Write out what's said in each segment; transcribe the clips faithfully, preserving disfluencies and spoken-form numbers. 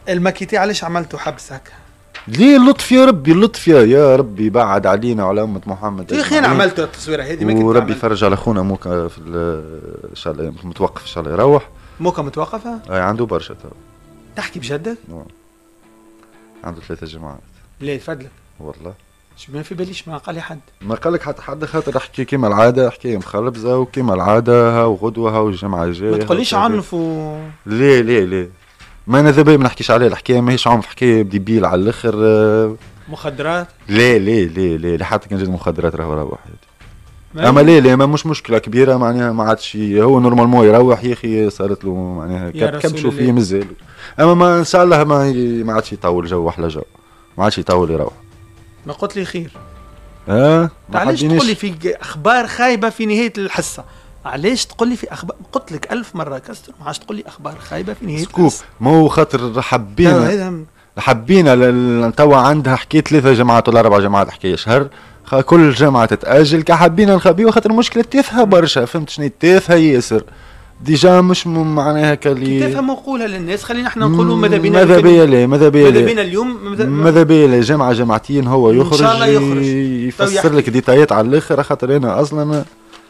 الماكيتي علاش عملتوا حبس هكا؟ ليه اللطف يا ربي، اللطف يا يا ربي بعد علينا وعلى امه محمد. يا اخي انا عملت التصويره هذه ما كنت وربي يفرج على خونا موكا في ان شاء الله متوقف ان شاء الله يروح. موكا متوقفه؟ اي عنده برشا تو. تحكي بجدك؟ نعم. عنده ثلاثة جماعات. ليه فضلك؟ والله شو ما في باليش ما قال لي حد. ما قال لك حتى حد، خاطر احكي كيما العاده، حكايه مخلبزه وكيما العاده ها وغدوه ها والجمعه الجايه. ما تقوليش عنف و ليه ليه ليه ما انا ذا ما نحكيش عليه، الحكايه ماهيش عنف، حكايه ديبيل على الاخر. مخدرات؟ ليه ليه ليه ليه حتى كان جات مخدرات راهو روح اما ليه ليه ما مش مشكله كبيره معناها، ما عادش هو نورمالمون يروح يا اخي، صارت له معناها كبشوا فيه مازال. اما ما ان شاء الله ما ما عادش يطول جو احلى جو، ما عادش يطول يروح. ما قلت لي خير. اه علاش تقول لي في اخبار خايبه في نهايه الحصه؟ علاش تقول لي في اخبار؟ قلت لك ألف مره كستر، ما عادش تقول لي اخبار خايبه في نهايه سكوب. ما هو خاطر حبينا حبينا توا عندها حكايه ثلاثه جماعات ولا اربع جماعات حكايه شهر، كل جمعه تتاجل كحبينا نخبيو خاطر المشكله تافهه برشا، فهمت شنو تافهه ياسر ديجا مش معناها كلي تافهه نقولها للناس، خلينا احنا نقولوا ماذا بينا ماذا بيا ليه ماذا بيا ماذا بينا اليوم ماذا بيا ليه جمعه جمعتين هو يخرج ان شاء الله يخرج يفسر لك ديتايات على الاخر، خاطر انا اصلا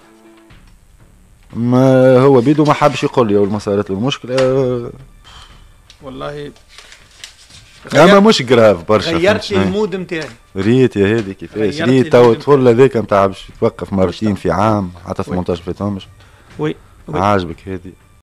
ما هو بيدو ما حابش يقول لي اول ما صارت له المشكله. والله اما مش جراف برشا، غيرت لي المود نتاعي. ريت يا هادي كيفاش ريت تو الطفل هذاك نتاع باش يتوقف مرتين في عام حتى ثمانية عشر فاتهمش. وي عاجبك هادي؟